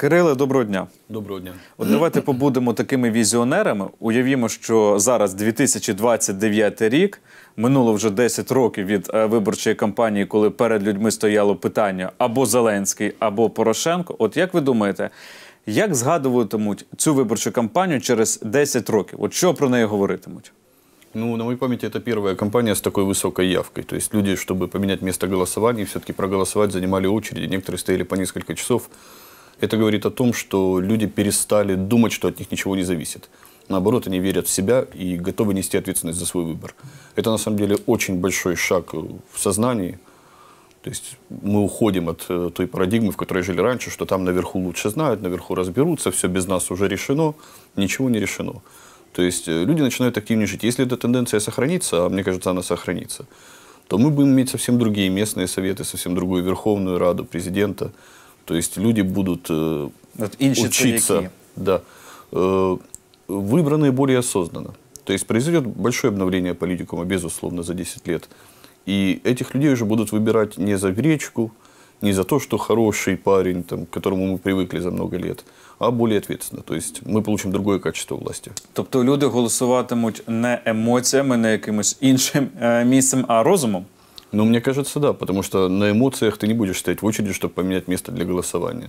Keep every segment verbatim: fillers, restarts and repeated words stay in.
Кириле, доброго дня. Доброго дня. От давайте побудемо такими візіонерами. Уявімо, що зараз дві тисячі двадцять дев'ятий рік, минуло вже десять років від виборчої кампанії, коли перед людьми стояло питання або Зеленський, або Порошенко. От як ви думаєте, як згадуватимуть цю виборчу кампанію через десять років? От що про неї говоритимуть? Ну, на моей памяти, это первая кампания с такой высокой явкой. То есть люди, чтобы поменять место голосования, все-таки проголосовать, занимали очереди. Некоторые стояли по несколько часов. Это говорит о том, что люди перестали думать, что от них ничего не зависит. Наоборот, они верят в себя и готовы нести ответственность за свой выбор. Это, на самом деле, очень большой шаг в сознании. То есть мы уходим от той парадигмы, в которой жили раньше, что там наверху лучше знают, наверху разберутся, все без нас уже решено, ничего не решено. То есть люди начинают активнее жить. Если эта тенденция сохранится, а мне кажется, она сохранится, то мы будем иметь совсем другие местные советы, совсем другую Верховную Раду, президента. То есть люди будут э, учиться, да, э, выбранные более осознанно. То есть произойдет большое обновление политикума, безусловно, за десять лет. И этих людей уже будут выбирать не за гречку, не за то, что хороший парень, там, к которому мы привыкли за много лет, а более ответственно. То есть мы получим другое качество власти. Тобто люди голосуватимуть не емоціями, не якимось іншим е, місцем, а розумом? Ну, мне кажется, да, потому что на эмоциях ты не будешь стоять в очереди, чтобы поменять место для голосования.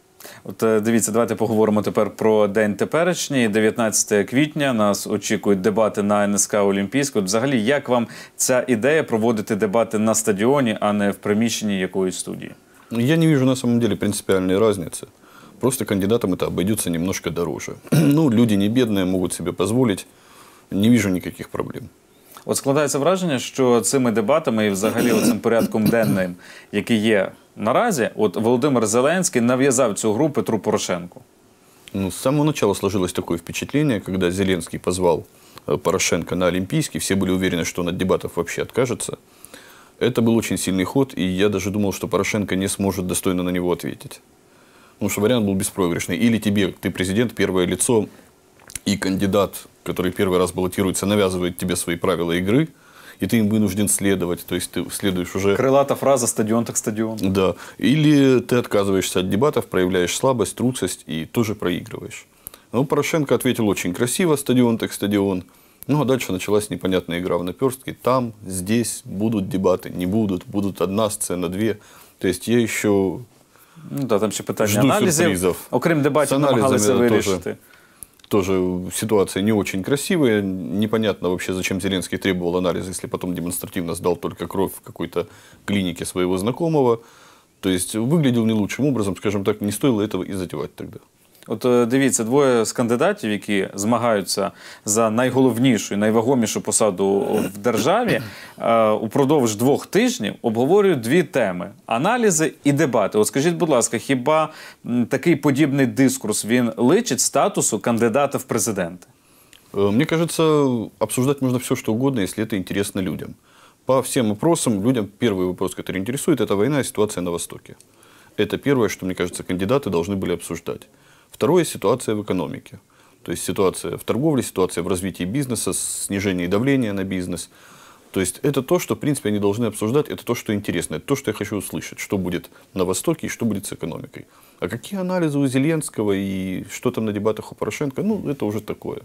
От дивіться, давайте поговоримо тепер про день теперішній. дев'ятнадцятого квітня нас очікують дебати на ен ес ка Олімпійську. От взагалі, як вам ця ідея проводити дебати на стадіоні, а не в приміщенні якоїсь студії? Я не вижу на самом деле принципиальной разницы. Просто кандидатам это обойдется немножко дороже. Ну, люди не бедные, могут себе позволить. Не вижу никаких проблем. От складається враження, що цими дебатами і взагалі цим порядком денним, який є наразі, от Володимир Зеленський нав'язав цю гру Петру Порошенку. Ну, с самого начала сложилось такое впечатление, когда Зеленский позвал Порошенко на Олимпийский, все были уверены, что он от дебатов вообще откажется. Это был очень сильный ход, и я даже думал, что Порошенко не сможет достойно на него ответить. Потому что вариант был беспроигрышный. Или тебе, ты президент, первое лицо, и кандидат, который первый раз баллотируется, навязывает тебе свои правила игры, и ты им вынужден следовать. То есть ты следуешь уже... Крылата фраза «стадион так стадион». Да. Или ты отказываешься от дебатов, проявляешь слабость, трусость и тоже проигрываешь. Но Порошенко ответил очень красиво «стадион так стадион». Ну, а дальше началась непонятная игра в наперстки. Там, здесь будут дебаты, не будут, будут одна сцена, две. То есть я еще ну, да, там ще питання жду аналізів. сюрпризов. Окрім дебатів, намагалися вирішити. Тоже ситуация не очень красивая. Непонятно вообще, зачем Зеленский требовал анализа, если потом демонстративно сдал только кровь в какой-то клинике своего знакомого. То есть выглядел не лучшим образом, скажем так, не стоило этого и затевать тогда. От дивіться, двоє з кандидатів, які змагаються за найголовнішу і найвагомішу посаду в державі, упродовж двох тижнів обговорюють дві теми – аналізи і дебати. От скажіть, будь ласка, хіба такий подібний дискурс, він личить статусу кандидата в президенти? Мне кажется, обсуждать можно все, что угодно, если это интересно людям. По всем вопросам, людям первый вопрос, который интересует, это война и ситуация на Востоке. Это первое, что, мне кажется, кандидаты должны были обсуждать. Второе – ситуация в экономике. То есть ситуация в торговле, ситуация в развитии бизнеса, снижение давления на бизнес. То есть это то, что, в принципе, они должны обсуждать, это то, что интересно, это то, что я хочу услышать, что будет на Востоке и что будет с экономикой. А какие анализы у Зеленского и что там на дебатах у Порошенко, ну, это уже такое.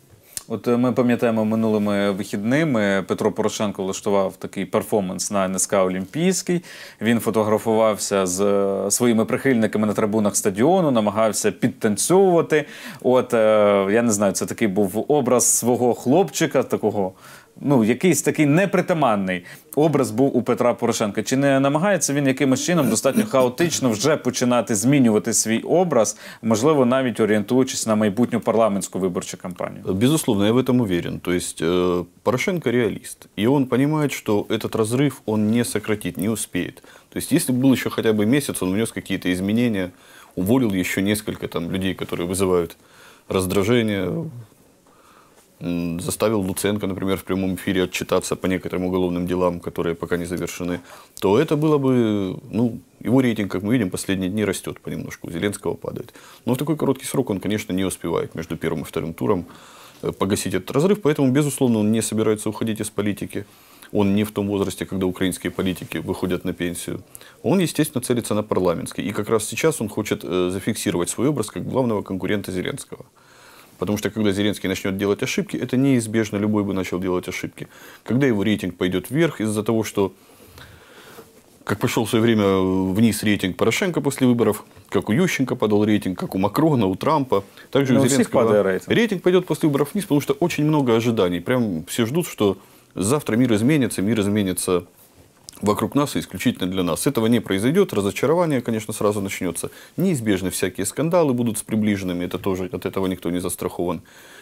От ми пам'ятаємо, минулими вихідними Петро Порошенко влаштував такий перформанс на ен ес ка Олімпійський. Він фотографувався з своїми прихильниками на трибунах стадіону, намагався підтанцьовувати. От, я не знаю, це такий був образ свого хлопчика, такого, ну, якийсь такий непритаманний образ був у Петра Порошенка. Чи не намагається він якимось чином достатньо хаотично вже починати змінювати свій образ, можливо, навіть орієнтуючись на майбутню парламентську виборчу кампанію? Безусловно, я в этом уверен. То есть э, Порошенко реалист. И он понимает, что этот разрыв он не сократит, не успеет. То есть если бы был еще хотя бы месяц, он внес какие-то изменения, уволил еще несколько там, людей, которые вызывают раздражение, заставил Луценко, например, в прямом эфире отчитаться по некоторым уголовным делам, которые пока не завершены, то это было бы, ну, его рейтинг, как мы видим, последние дни растет понемножку, у Зеленского падает. Но в такой короткий срок он, конечно, не успевает между первым и вторым туром погасить этот разрыв, поэтому, безусловно, он не собирается уходить из политики. он не в том возрасте, когда украинские политики выходят на пенсию. Он, естественно, целится на парламентский. И как раз сейчас он хочет э, зафиксировать свой образ как главного конкурента Зеленского. Потому что когда Зеленский начнет делать ошибки, это неизбежно, любой бы начал делать ошибки. Когда его рейтинг пойдет вверх из-за того, что, как пошел в свое время вниз рейтинг Порошенко после выборов, как у Ющенко падал рейтинг, как у Макрона, у Трампа, также Но у у всех Зеленского падает рейтинг. рейтинг пойдет после выборов вниз, потому что очень много ожиданий. Прям все ждут, что завтра мир изменится, мир изменится вокруг нас и исключительно для нас. Этого не произойдет, разочарование, конечно, сразу начнется. Неизбежны всякие скандалы будут с приближенными, это тоже, от этого никто не застрахован.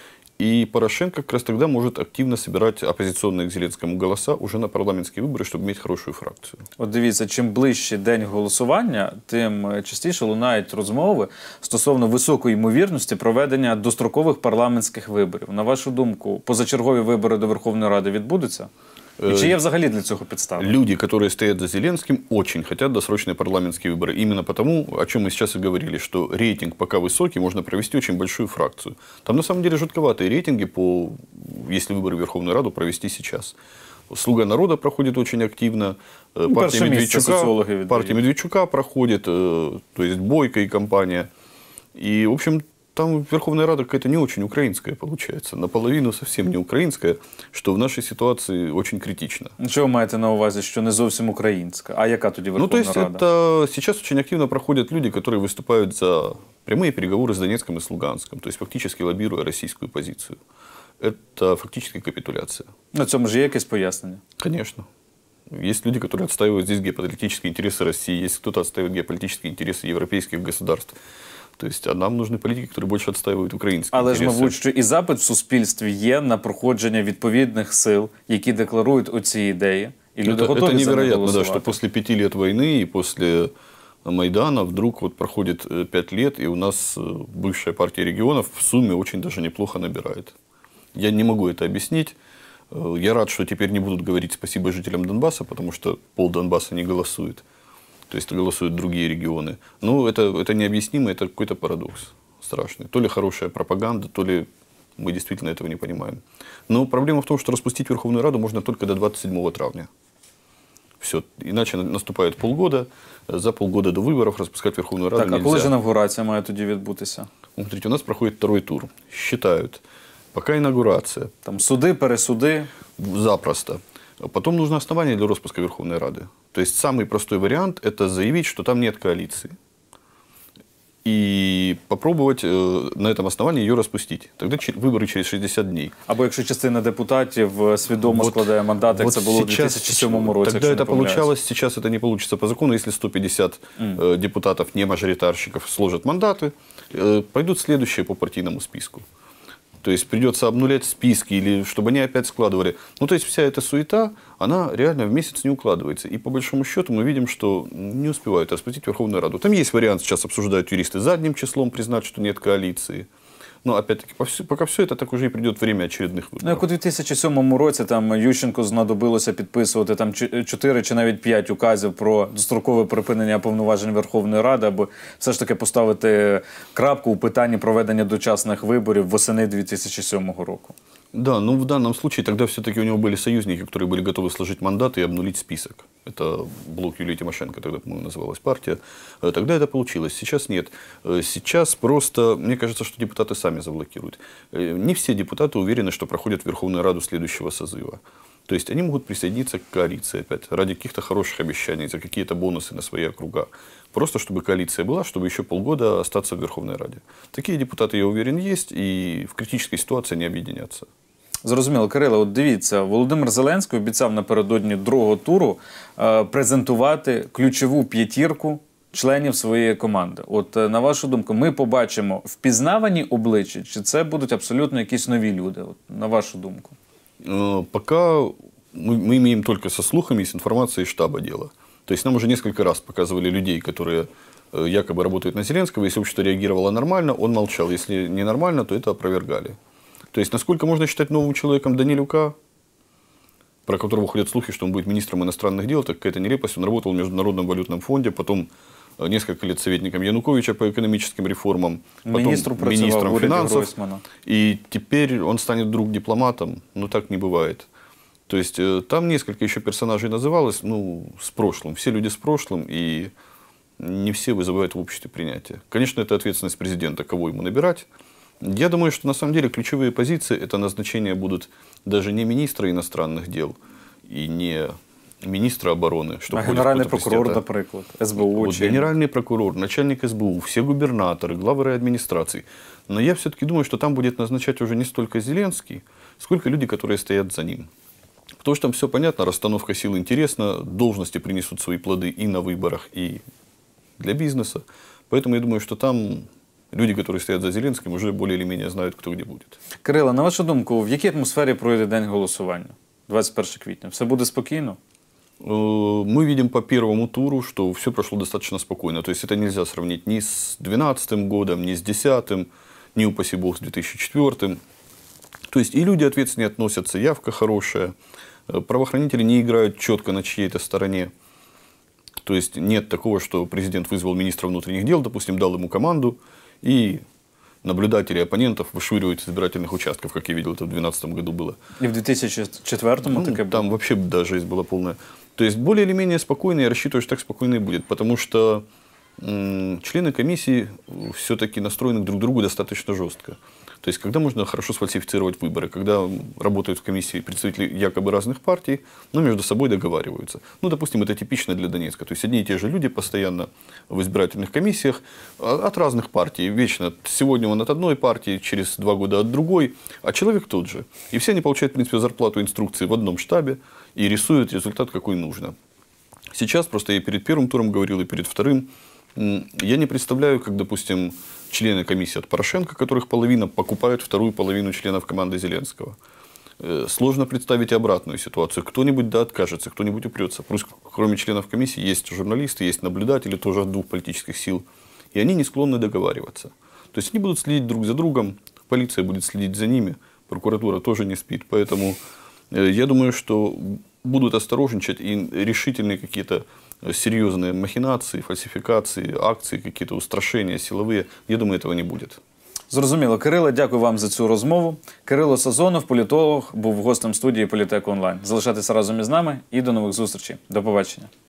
И Порошенко как раз тогда может активно собирать оппозиционные к Зеленскому голоса уже на парламентские выборы, чтобы иметь хорошую фракцию. От дивіться, чим ближче день голосування, тим частіше лунають розмови стосовно високої ймовірності проведення дострокових парламентських виборів. На вашу думку, позачергові вибори до Верховної Ради відбудуться? І чи є взагалі для цього підстави? Люди, которые стоят за Зеленским, очень хотят досрочные парламентские выборы. Именно потому, о чем мы сейчас и говорили, что рейтинг пока высокий, можно провести очень большую фракцию. Там на самом деле жутковатые рейтинги, по, если выборы в Верховную Раду провести сейчас. «Слуга народа» проходит очень активно. Ну, партия, Медведчука, партия віддають. Медведчука проходит, то есть Бойко и компания. И, в общем, там Верховная Рада какая-то не очень украинская получается. Наполовину совсем не украинская, что в нашей ситуации очень критично. Що ви маєте на увазі, що не зовсім українська? А яка тоді Ну, Верховна то есть, Рада? это сейчас очень активно проходят люди, которые выступают за прямые переговоры с Донецком и с Луганском, то есть фактически лоббируя российскую позицию. Это фактически капитуляция. На цьому ж є якесь пояснення? Конечно. Есть люди, которые отстаивают здесь геополитические интересы России, есть кто-то отстаивает геополитические интересы европейских государств. То есть, а нам нужны політики, які більше відстоюють українські Але інтереси. ж, мабуть, що і запит в суспільстві є на проходження відповідних сил, які декларують оці ідеї. І люди это, готові это за них невероятно, да, голосувати. что после пяти лет войны и после Майдана вдруг вот проходит э, пять лет, и у нас э, бывшая партия регионов в сумме очень даже неплохо набирает. Я не могу это объяснить. Э, Я рад, что теперь не будут говорить спасибо жителям Донбасса, потому что пол Донбасса не голосует. То есть голосуют другие регионы. Но это, это необъяснимо, это какой-то парадокс страшный. То ли хорошая пропаганда, то ли мы действительно этого не понимаем. Но проблема в том, что распустить Верховную Раду можно только до двадцать седьмого травня. Все. Иначе наступает полгода. За полгода до выборов распускать Верховную Раду Так, а нельзя. коли ж інавгурація має тоді відбутися? Ну, смотрите, у нас проходит второй тур. Считают. Пока инаугурация. Там суди, пересуди. Запросто. Потом нужно основание для распуска Верховной Рады. То есть самый простой вариант – это заявить, что там нет коалиции. И попробовать э, на этом основании ее распустить. Тогда че- выборы через шестьдесят дней. Або якщо частина депутатів е, свідомо Вот- складає мандат, як вот це було у сейчас- дві тисячі сьомому році, Тогда якщо это не помиляюсь. получалось, сейчас это не получится по закону. Если сто пятьдесят э, депутатов, не мажоритарщиков, сложат мандаты, э, пойдут следующие по партийному списку. То есть придется обнулять списки, или чтобы они опять складывали. Ну, то есть вся эта суета, она реально в месяц не укладывается. И по большому счету мы видим, что не успевают распустить Верховную Раду. Там есть вариант, сейчас обсуждают юристы задним числом, признать, что нет коалиции. Но опять-таки, пока все это, так уже и придет время очередных выборов. Ну, як у дві тисячі сьомому році там Ющенку знадобилося підписувати там чотири чи навіть п'ять указів про дострокове припинення повноважень Верховної Ради, аби все ж таки поставити крапку у питанні проведення дочасних виборів восени дві тисячі сьомого року. Да, но в данном случае тогда все-таки у него были союзники, которые были готовы сложить мандаты и обнулить список. Это блок Юлии Тимошенко, тогда, по-моему, называлась партия. Тогда это получилось, сейчас нет. Сейчас просто, мне кажется, что депутаты сами заблокируют. Не все депутаты уверены, что проходят Верховную Раду следующего созыва. То есть они могут присоединиться к коалиции опять, ради каких-то хороших обещаний, за какие-то бонусы на свои округа. Просто чтобы коалиция была, чтобы еще полгода остаться в Верховной Раде. Такие депутаты, я уверен, есть, и в критической ситуации они объединятся. Зрозуміло. Кирило, от дивіться, Володимир Зеленський обіцяв напередодні другого туру е, презентувати ключову п'ятірку членів своєї команди. От е, на вашу думку, ми побачимо впізнавані обличчя, чи це будуть абсолютно якісь нові люди? От, на вашу думку. Э, Пока мы, мы имеем только со слухами, с информацией штаба дело. То есть нам уже несколько раз показывали людей, которые э, якобы работают на Зеленского. Если общество реагировало нормально, он молчал. Если ненормально, то это опровергали. То есть насколько можно считать новым человеком Данилюка, про которого ходят слухи, что он будет министром иностранных дел, это какая-то нелепость. Он работал в Международном валютном фонде, потом э, несколько лет советником Януковича по экономическим реформам, потом Министру працював министром в уряді финансов. Гройсмана. И теперь он станет вдруг дипломатом. Ну, так не бывает. То есть э, там несколько еще персонажей называлось, ну, с прошлым. Все люди с прошлым, и не все вызывают в обществе принятие. Конечно, это ответственность президента, кого ему набирать. Я думаю, что на самом деле ключевые позиции это назначения будут даже не министра иностранных дел и не министра обороны. Что А генеральный прокурор, например, ес бе у. Вот, генеральный прокурор, начальник ес бе у, все губернаторы, главы райадминистраций. Но я все-таки думаю, что там будет назначать уже не столько Зеленский, сколько люди, которые стоят за ним. Потому что там все понятно, расстановка сил интересна, должности принесут свои плоды и на выборах, и для бизнеса. Поэтому я думаю, что там люди, которые стоять за Зеленським, уже более или менее знают, хто де буде. Кирило, на вашу думку, в якій атмосфері пройде день голосування? двадцять перше квітня. Все буде спокійно? Мы видим по первому туру, что все прошло достаточно спокойно. То есть это нельзя сравнить ни с две тысячи двенадцатым годом, ни с две тысячи десятым, ни, упаси бог, с две тысячи четвёртым. То есть и люди ответственнее относятся, явка хорошая. Правоохранители не играют четко на чьей-то стороне. То есть нет такого, что президент вызвал министра внутренних дел, допустим, дал ему команду, и наблюдатели оппонентов вышвыривают с избирательных участков, как я видел, это в две тысячи двенадцатом году было. И в две тысячи четвёртом ну, таке было? Там вообще да, жизнь была полная. То есть более или менее спокойно, я рассчитываю, что так спокойно и будет, потому что м, члены комиссии все-таки настроены друг к другу достаточно жестко. То есть, когда можно хорошо сфальсифицировать выборы, когда работают в комиссии представители якобы разных партий, но между собой договариваются. Ну, допустим, это типично для Донецка. То есть, одни и те же люди постоянно в избирательных комиссиях от разных партий. Вечно. Сегодня он от одной партии, через два года от другой, а человек тот же. И все они получают, в принципе, зарплату, инструкции в одном штабе и рисуют результат, какой нужно. Сейчас, просто я перед первым туром говорил, и перед вторым, я не представляю, как, допустим, члены комиссии от Порошенко, которых половина покупают вторую половину членов команды Зеленского. Сложно представить обратную ситуацию. Кто-нибудь да откажется, кто-нибудь упрется. Плюс, кроме членов комиссии, есть журналисты, есть наблюдатели, тоже от двух политических сил. И они не склонны договариваться. То есть, они будут следить друг за другом, полиция будет следить за ними, прокуратура тоже не спит. Поэтому я думаю, что будут осторожничать и решительные какие-то серьезные махинации, фальсификации, акции, какие-то устрашения силовые. Я думаю, этого не будет. Зрозуміло. Кирило, дякую вам за цю розмову. Кирило Сазонов, політолог, був гостем студії Політеку онлайн. Залишайтеся разом із нами і до нових зустрічей. До побачення.